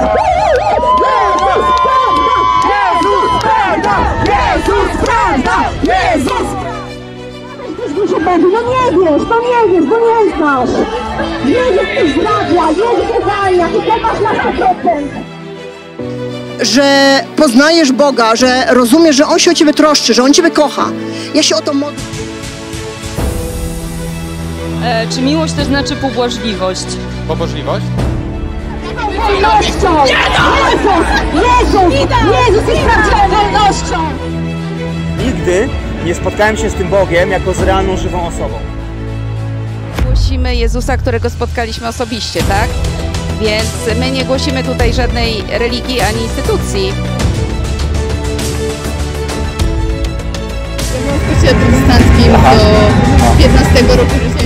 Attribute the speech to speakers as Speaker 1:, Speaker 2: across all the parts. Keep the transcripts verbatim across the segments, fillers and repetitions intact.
Speaker 1: No nie wiesz, no nie wiesz, bo nie znasz. Jezus ci zdrawia, Jezus uwalnia i to masz na sto procent.
Speaker 2: Że poznajesz Boga, że rozumiesz, że On się o ciebie troszczy, że On ciebie kocha. Ja się o to modlę.
Speaker 3: E, czy miłość też znaczy pobłażliwość?
Speaker 4: Pobożliwość?
Speaker 1: Wolnością! Jezus! Jezus! Jezus jest prawdziwą wolnością!
Speaker 5: Nigdy nie spotkałem się z tym Bogiem jako z realną, żywą osobą.
Speaker 6: Głosimy Jezusa, którego spotkaliśmy osobiście, tak? Więc my nie głosimy tutaj żadnej religii ani instytucji.
Speaker 7: W kościele protestanckim do piętnastego roku życia.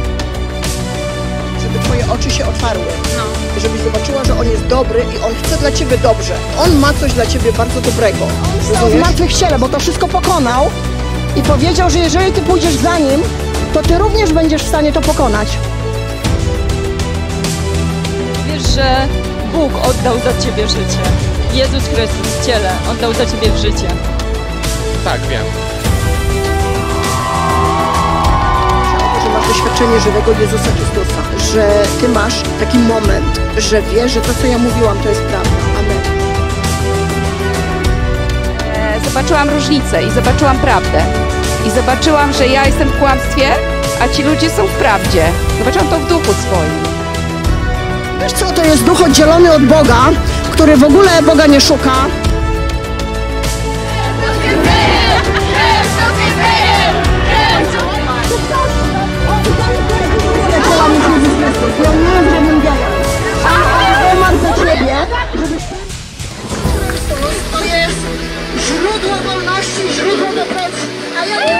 Speaker 2: Żeby twoje oczy się otwarły. No. Żebyś zobaczyła, że On jest dobry i On chce dla ciebie dobrze. On ma coś dla ciebie bardzo dobrego. On stał w zmartwychwciele, bo to wszystko pokonał i powiedział, że jeżeli ty pójdziesz za Nim, to ty również będziesz w stanie to pokonać.
Speaker 3: Wiesz, że Bóg oddał za ciebie życie. Jezus Chrystus w ciele oddał za ciebie życie.
Speaker 4: Tak, wiem.
Speaker 2: Że masz doświadczenie żywego Jezusa Chrystusa, że ty masz taki moment, że wiesz, że to, co ja mówiłam, to jest prawda. Amen.
Speaker 6: Zobaczyłam różnicę i zobaczyłam prawdę. I zobaczyłam, że ja jestem w kłamstwie, a ci ludzie są w prawdzie. Zobaczyłam to w duchu swoim.
Speaker 2: Wiesz co, to jest duch oddzielony od Boga, który w ogóle Boga nie szuka. To jest źródło wolności, źródło depresji, a ja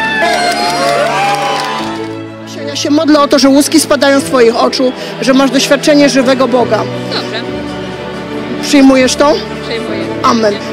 Speaker 2: Ja się modlę o to, że łuski spadają z twoich oczu, że masz doświadczenie żywego Boga.
Speaker 6: Dobrze.
Speaker 2: Przyjmujesz to?
Speaker 6: Przyjmuję.
Speaker 2: Amen.